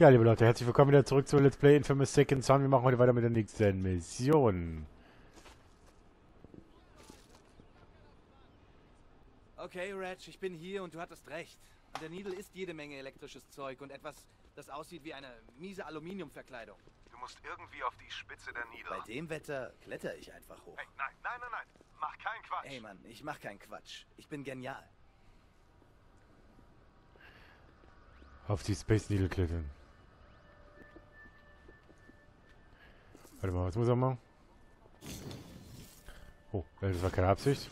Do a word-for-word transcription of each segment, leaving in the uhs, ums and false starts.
Ja, liebe Leute, herzlich willkommen wieder zurück zu Let's Play Infamous Second Son. Wir machen heute weiter mit der nächsten Mission. Okay, Reg, ich bin hier und du hattest recht. An der Needle ist jede Menge elektrisches Zeug und etwas, das aussieht wie eine miese Aluminiumverkleidung. Du musst irgendwie auf die Spitze der Needle. Bei dem Wetter kletter ich einfach hoch. Hey, nein, nein, nein, nein. Mach keinen Quatsch. Ey, Mann, ich mach keinen Quatsch. Ich bin genial. Auf die Space Needle klettern. Warte mal, was muss er machen? Oh, das war keine Absicht.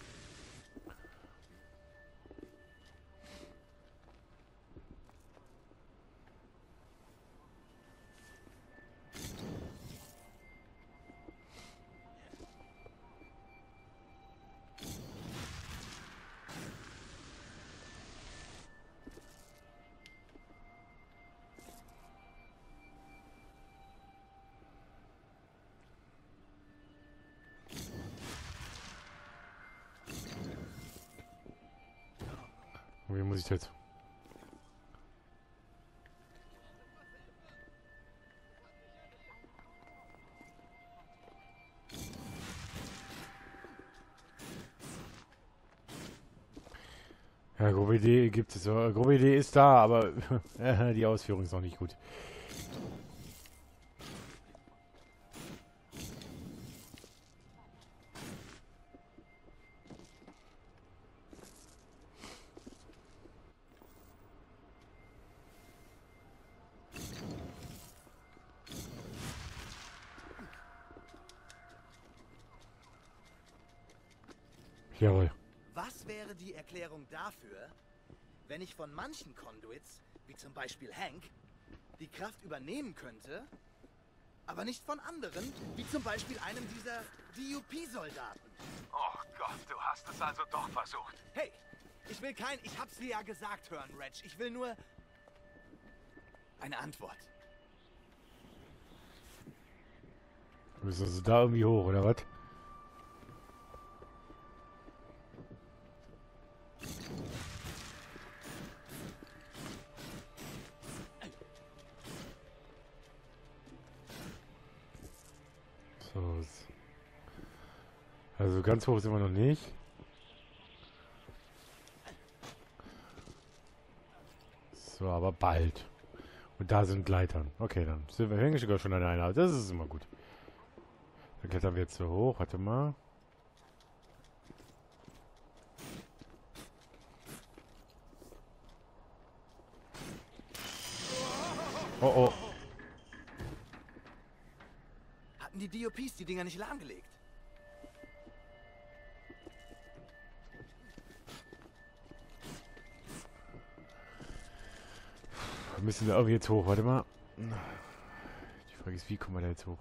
Wie muss ich jetzt? Ja, grobe Idee gibt es. Äh, grobe Idee ist da, aber die Ausführung ist noch nicht gut. Jawohl. Was wäre die Erklärung dafür, wenn ich von manchen Conduits, wie zum Beispiel Hank, die Kraft übernehmen könnte, aber nicht von anderen, wie zum Beispiel einem dieser D U P-Soldaten? Oh Gott, du hast es also doch versucht. Hey, ich will kein, ich hab's dir ja gesagt hören, Reg. Ich will nur eine Antwort. Müssen wir also da irgendwie hoch, oder was? So. Also ganz hoch sind wir noch nicht. So, aber bald. Und da sind Leitern. Okay, dann sind wir hängen sogar schon an einer. Das ist immer gut. Dann klettern wir jetzt so hoch. Warte mal. Oh oh. Hatten die D U Ps die Dinger nicht lahmgelegt? Wir müssen da irgendwie jetzt hoch. Warte mal. Die Frage ist, wie kommen wir da jetzt hoch?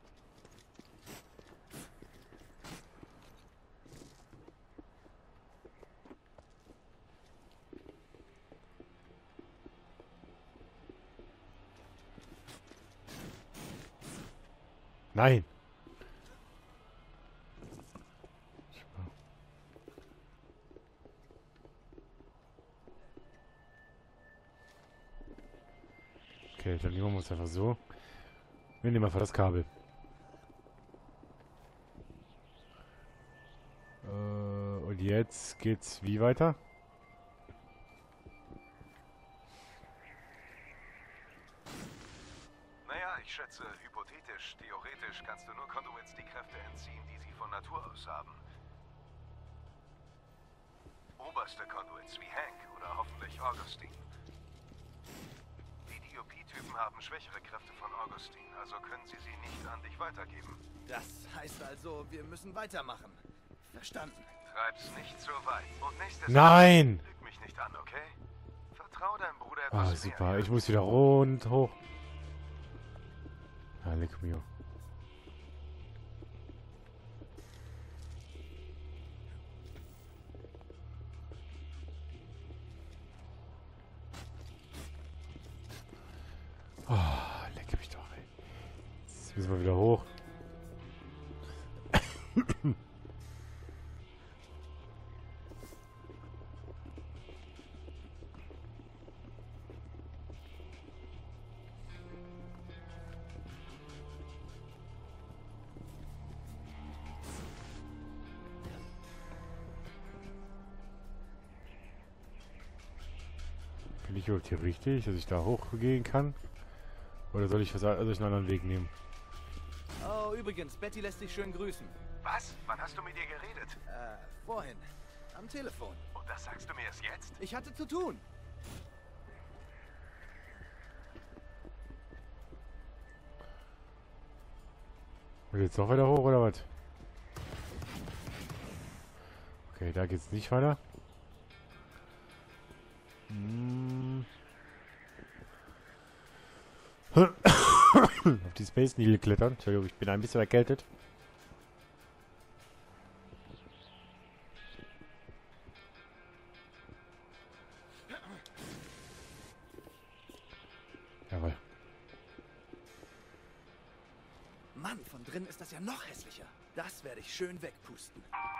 Nein! Okay, dann nehmen wir uns einfach so. Wir nehmen einfach das Kabel. Äh, und jetzt geht's wie weiter? Naja, ich schätze, hypothetisch, theoretisch kannst du nur Conduits die Kräfte entziehen, die sie von Natur aus haben. Oberste Conduits wie Hank oder hoffentlich Augustine. Die D U P-Typen haben schwächere Kräfte von Augustine, also können sie sie nicht an dich weitergeben. Das heißt also, wir müssen weitermachen. Verstanden. Treib's nicht so weit. Und nächstes Nein! Mal lüg mich nicht an, okay? Vertrau deinem Bruder Ah, etwas mehr. super. Ich muss wieder rund hoch. Ah, leck mir. Oh, leck mich doch, ey. Jetzt müssen wir wieder hoch. Bin ich überhaupt hier richtig, dass ich da hochgehen kann? Oder soll ich, was, soll ich einen anderen Weg nehmen? Oh, übrigens, Betty lässt dich schön grüßen. Was? Wann hast du mit ihr geredet? Äh, vorhin. Am Telefon. Und das sagst du mir erst jetzt? Ich hatte zu tun. Will jetzt noch weiter hoch, oder was? Okay, da geht's nicht weiter. Hm. Auf die Space Needle klettern. Entschuldigung, ich bin ein bisschen erkältet. Jawohl. Mann, von drin ist das ja noch hässlicher. Das werde ich schön wegpusten.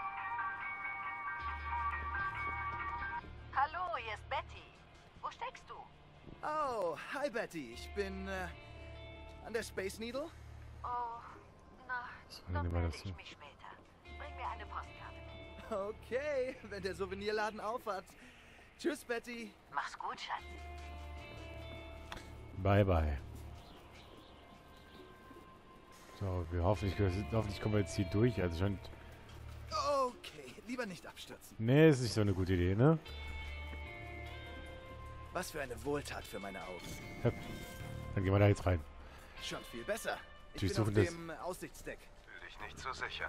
Hallo, hier ist Betty. Wo steckst du? Oh, hi Betty. Ich bin äh, an der Space Needle. Oh, na, So, dann dann nehmen wir melde das ich so. mich später. Bring mir eine Postkarte. Okay, wenn der Souvenirladen auf hat. Tschüss, Betty. Mach's gut, Schatz. Bye, bye. So, wir hoffentlich, hoffentlich kommen wir jetzt hier durch. Also schon. Okay, lieber nicht abstürzen. Nee, ist nicht so eine gute Idee, ne? Was für eine Wohltat für meine Augen. Ja. Dann gehen wir da jetzt rein. Schon viel besser. Ich Wir bin auf suchen das- dem Aussichtsdeck. Fühl dich nicht so sicher.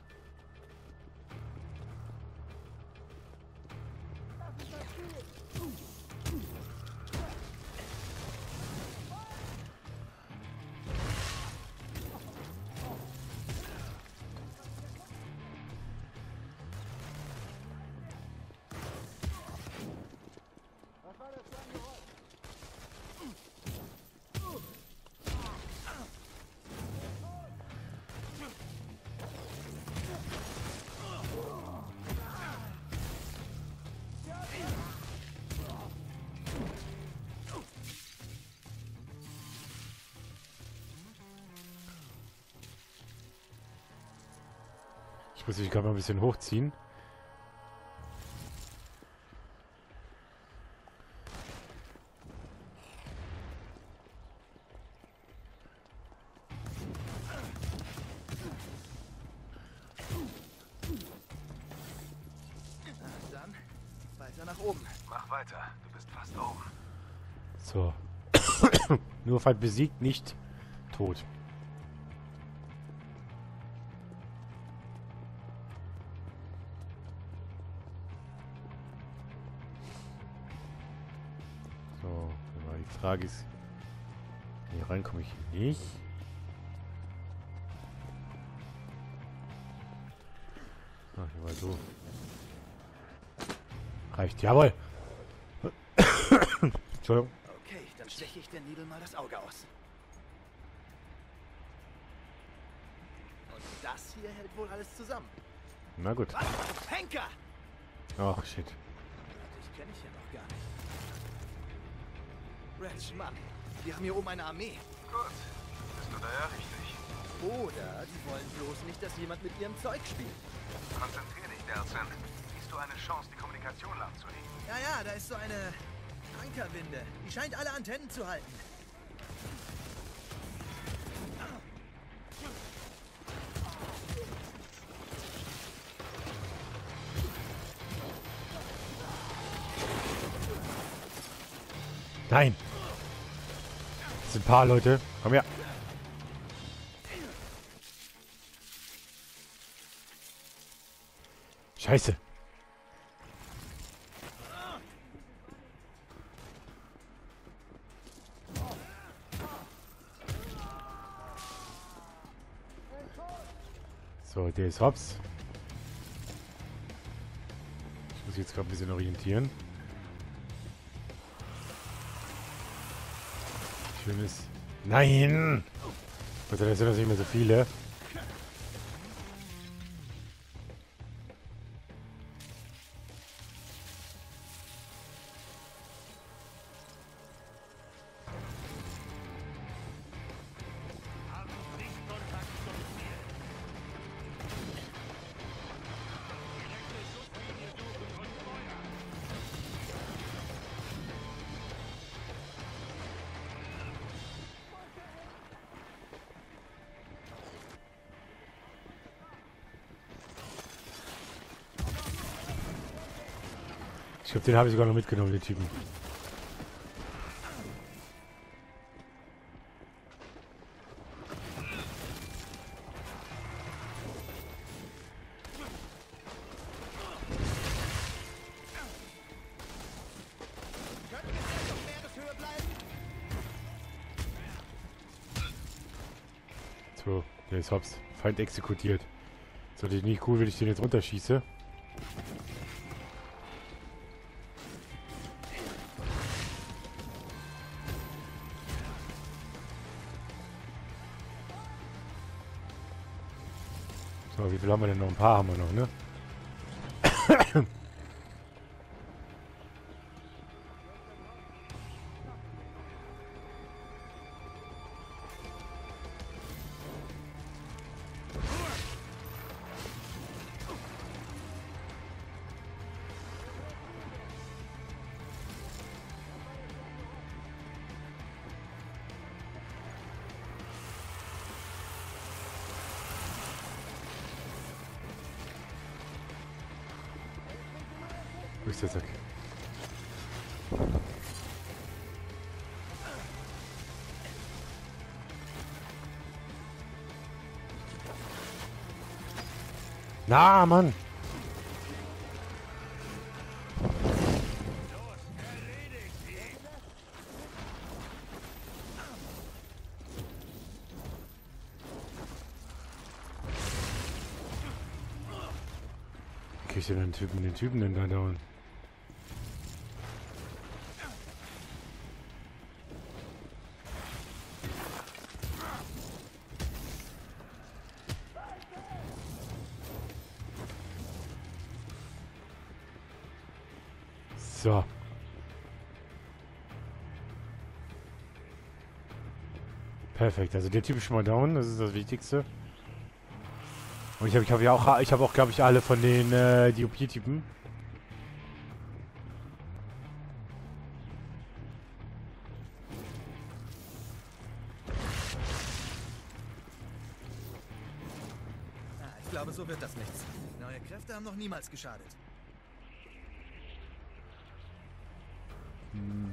Ich muss mich gerade mal ein bisschen hochziehen. Na dann, weiter nach oben. Mach weiter. Du bist fast oben. So. Nur Feind besiegt, nicht tot. So, aber die Frage ist, hier rein komme ich nicht. Ach, hier war so. Reicht, jawohl. Entschuldigung. Okay, dann steche ich der Needle mal das Auge aus. Und das hier hält wohl alles zusammen. Na gut. Was? Henker! Ach, shit. Ich kenne ich ja noch gar nicht. Ratch, Mann, wir haben hier oben eine Armee. Gut. Bist du da ja richtig. Oder die wollen bloß nicht, dass jemand mit ihrem Zeug spielt. Konzentrier dich, Delson. Siehst du eine Chance, die Kommunikation lahmzulegen? Ja, ja, da ist so eine Ankerwinde. Die scheint alle Antennen zu halten. Nein. Das sind ein paar Leute. Komm her. Scheiße. So, der ist hops. Ich muss jetzt gerade ein bisschen orientieren. Schönes. Nein! Gott sei Dank sind das nicht mehr so viele. glaube, den habe ich sogar noch mitgenommen, den Typen. So, der ist hops. Feind exekutiert. Ist natürlich nicht cool, wenn ich den jetzt runterschieße. So, wie viel haben wir denn noch? Ein paar haben wir noch, ne? Wo ist der Sack? Na, Mann! Wie krieg ich denn den Typen, den Typen denn da dauernd? So. Perfekt, also der Typ ist schon mal down, das ist das Wichtigste. Und ich habe ich hab ja auch, ich habe auch, glaube ich, alle von den äh, D O P-Typen. Ah, ich glaube, so wird das nichts. Neue Kräfte haben noch niemals geschadet. Hm.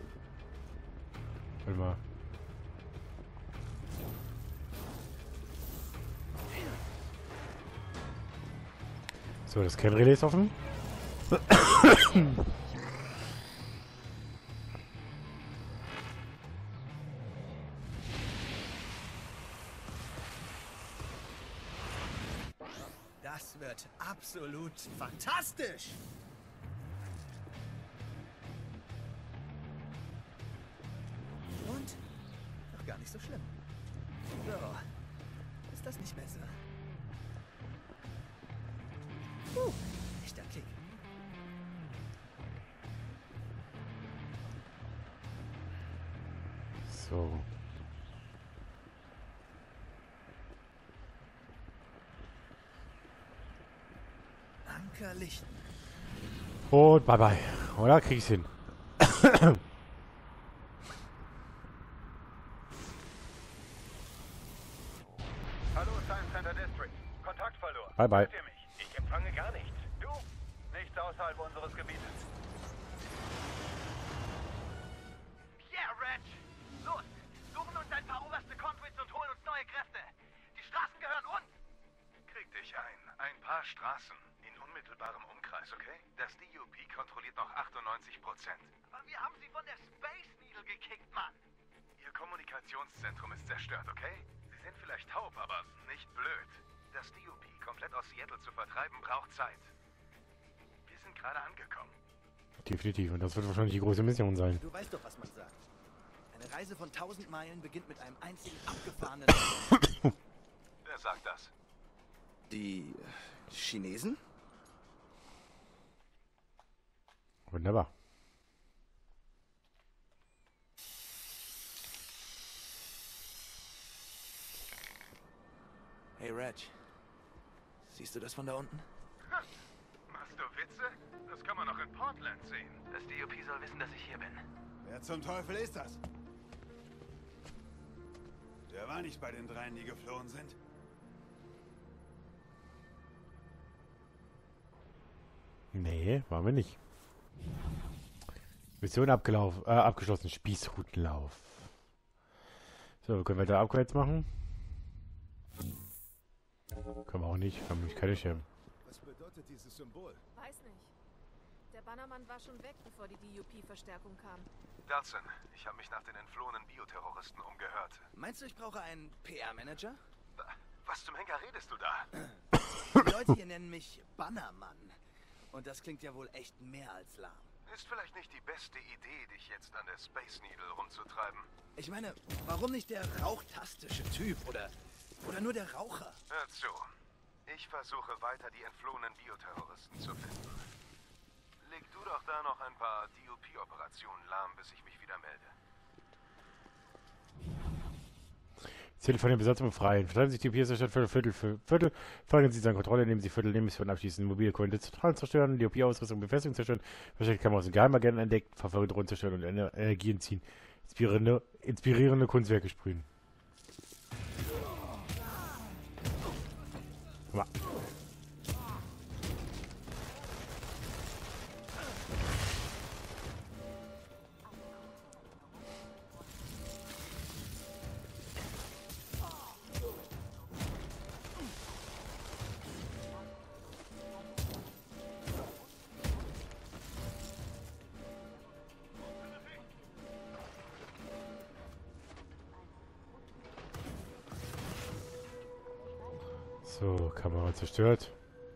Warte mal. So, das Kernrelais ist offen. Das wird absolut fantastisch. Und? Doch gar nicht so schlimm. So. Ist das nicht besser? Uh, echter Kick. So. Anker lichten. Und bye bye. Oder krieg ich's hin? Hallo, Science Center District. Kontakt verloren. Bye bye. Hört ihr mich? Ich empfange gar nichts. Du? Nichts außerhalb unseres Gebietes. Yeah, Reg! Los! Suchen uns ein paar oberste Conduits und holen uns neue Kräfte! Die Straßen gehören uns! Krieg dich ein. Ein paar Straßen in unmittelbarem Umkreis, okay? Das D U P kontrolliert noch achtundneunzig Prozent. Aber wir haben sie von der Space Needle gekickt, Mann! Ihr Kommunikationszentrum ist zerstört, okay? Sie sind vielleicht taub, aber nicht blöd. Das D U P komplett aus Seattle zu vertreiben, braucht Zeit. Wir sind gerade angekommen. Definitiv. Und das wird wahrscheinlich die große Mission sein. Du weißt doch, was man sagt. Eine Reise von tausend Meilen beginnt mit einem einzigen abgefahrenen... Wer sagt das? Die Chinesen? Wunderbar. Hey, Reg. Siehst du das von da unten? Machst du Witze? Das kann man noch in Portland sehen. Das D O P soll wissen, dass ich hier bin. Wer zum Teufel ist das? Der war nicht bei den dreien, die geflohen sind. Nee, waren wir nicht. Mission abgelaufen, äh, abgeschlossen. Spießrutenlauf. So, können wir da Upgrades machen? Können wir auch nicht. Haben nämlich keine Schirme. Was bedeutet dieses Symbol? Weiß nicht. Der Bannermann war schon weg, bevor die D U P-Verstärkung kam. Dodson, ich habe mich nach den entflohenen Bioterroristen umgehört. Meinst du, ich brauche einen P R-Manager? Was zum Henker redest du da? Die Leute hier nennen mich Bannermann. Und das klingt ja wohl echt mehr als lahm. Ist vielleicht nicht die beste Idee, dich jetzt an der Space Needle rumzutreiben. Ich meine, warum nicht der rauchtastische Typ oder, oder nur der Raucher? Hör zu. Ich versuche weiter, die entflohenen Bioterroristen zu finden. Leg du doch da noch ein paar D U P-Operationen lahm, bis ich mich wieder melde. Ziel von den Besatzungen befreien. Verteidigen sich die P S der Stadt für Viertel für Viertel. Folgen Sie seine Kontrolle, nehmen Sie Viertel, nehmen Missionen abschließen, mobile Koordinate Zentralen zerstören, D U P-Ausrüstung, Befestigung zerstören, versteckte Kameras und Geheimagenten entdeckt, verfolgte Drohnen zerstören und Ener Energie entziehen. Inspirierende, inspirierende Kunstwerke sprühen. Mal. So, Kamera zerstört.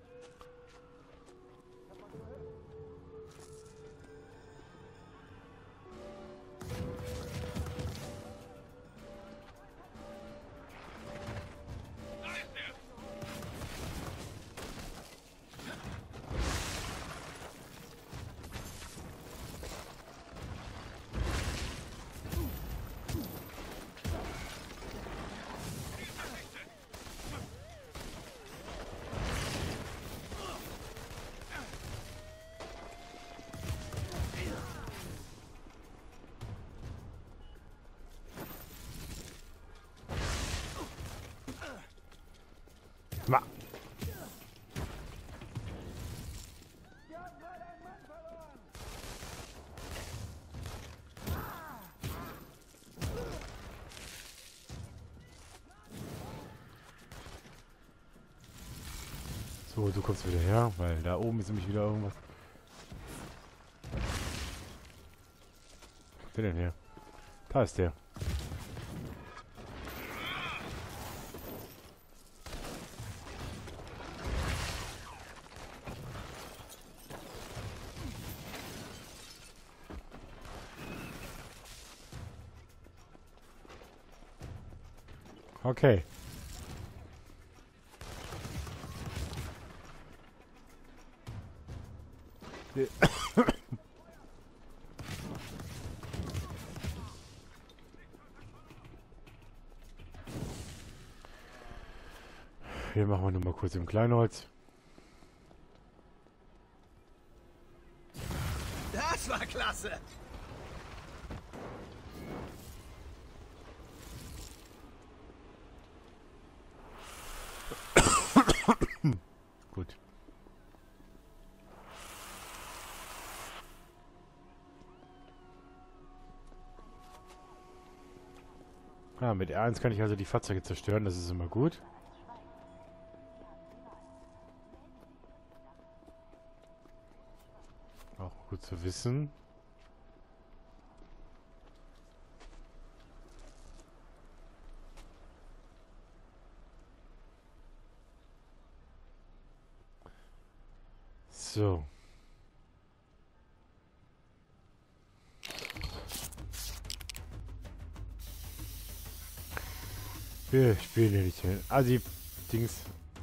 Ma. So, du kommst wieder her, weil da oben ist nämlich wieder irgendwas. Wo ist der denn her? Da ist der. Okay. Hier machen wir nur mal kurz im Kleinholz. Das war klasse! Gut. Ja, mit R eins kann ich also die Fahrzeuge zerstören, das ist immer gut. Auch gut zu wissen. So. Wir spielen hier nicht hin. Ah, die Dings.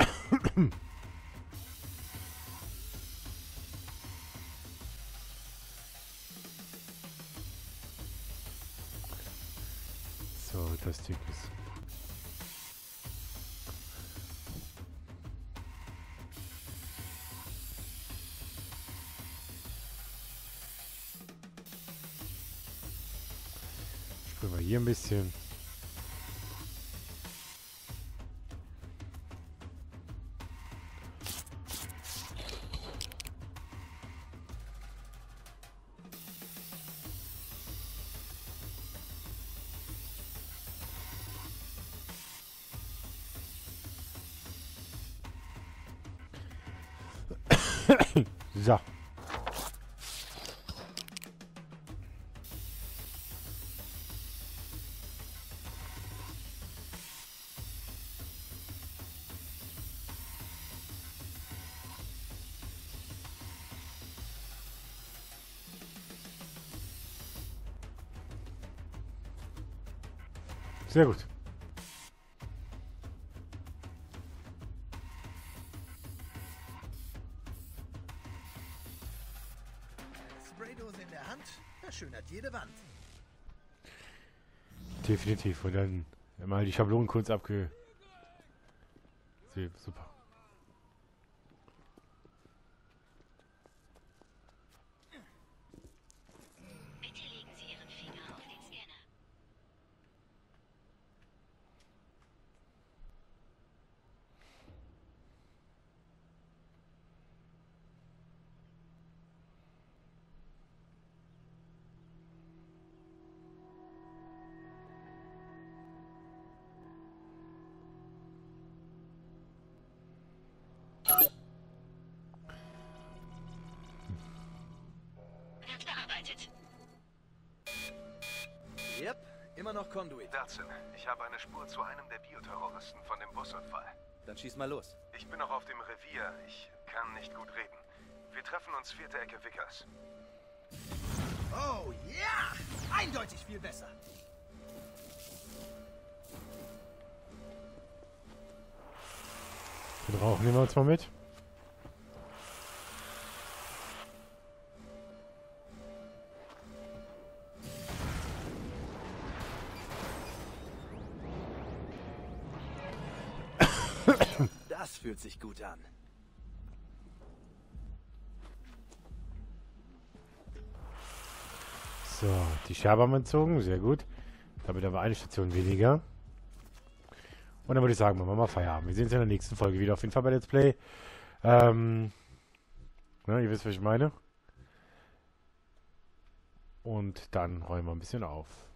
So, das Ding ist. Springen wir hier ein bisschen. So. Sehr gut. Spraydose in der Hand verschönert jede Wand. Definitiv. Und dann mal die Schablonenkunst abge... Sehr super. Bitte legen Sie Ihren Finger auf den Scanner. Wird bearbeitet. Yep, immer noch Conduit. Dodson, ich habe eine Spur zu einem der Bioterroristen von dem Busunfall. Dann schieß mal los. Ich bin noch auf dem Revier. Ich kann nicht gut reden. Wir treffen uns vierte Ecke Vickers. Oh ja! Eindeutig viel besser. Den Rauch nehmen wir uns mal mit. Das fühlt sich gut an. So, die Scherbe haben wir entzogen. Sehr gut. Damit haben wir eine Station weniger. Und dann würde ich sagen, machen wir mal Feierabend. Wir sehen uns in der nächsten Folge wieder auf jeden Fall bei Let's Play. Ähm, na, ihr wisst, was ich meine. Und dann räumen wir ein bisschen auf.